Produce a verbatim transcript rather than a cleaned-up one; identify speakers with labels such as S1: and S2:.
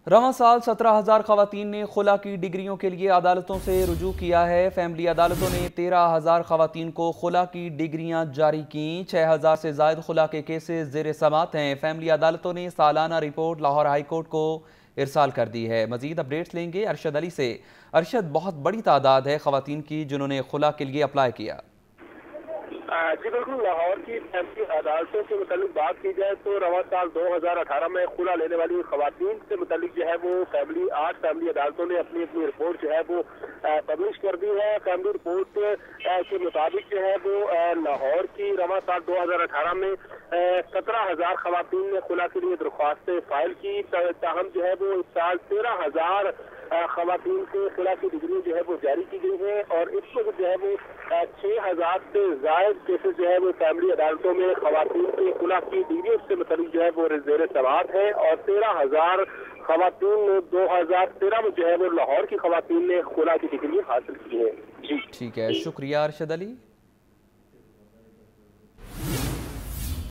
S1: रवां साल सत्रह हजार खवातीन ने खुला की डिग्रियों के लिए अदालतों से रुजू किया है। फैमिली अदालतों ने तेरह हजार खवातीन को खुला की डिग्रियां जारी की। छह हजार से जायद खुला के केसेस जेर समात हैं। फैमिली अदालतों ने सालाना रिपोर्ट लाहौर हाई कोर्ट को इरसाल कर दी है। मजीद अपडेट्स लेंगे अरशद अली से। अरशद, बहुत बड़ी तादाद है खवातीन की जिन्होंने खुला के लिए अप्लाई किया।
S2: जी बिल्कुल, लाहौर की फैमिली अदालतों से मुतालिक बात की जाए तो रवा साल दो हजार अठारह में खुला लेने वाली खवातीन से मुतालिक जो है वो फैमिली आठ फैमिली अदालतों ने अपनी अपनी रिपोर्ट जो है वो पब्लिश कर दी है। फैमिली रिपोर्ट के मुताबिक जो है वो लाहौर की रवा साल दो हजार अठारह में सत्रह हजार खवातीन ने खुला के लिए दरख्वास्तें फाइल की। ताहम जो है वो इस साल तेरह हजार खवातीन के खुला की डिग्री जो है वो जारी की गई है और इस वक्त जो है वो छह हजार से जायद केसेस जो है वो फैमिली अदालतों में खवातीन के खुला की डिग्री से मतलब जो है वो जेर समात है और तेरह हजार खवातीन ने दो हजार तेरह में जो है वो लाहौर की खवातीन ने खुला की डिग्री हासिल की है। जी
S1: ठीक है, शुक्रिया अरशद अली।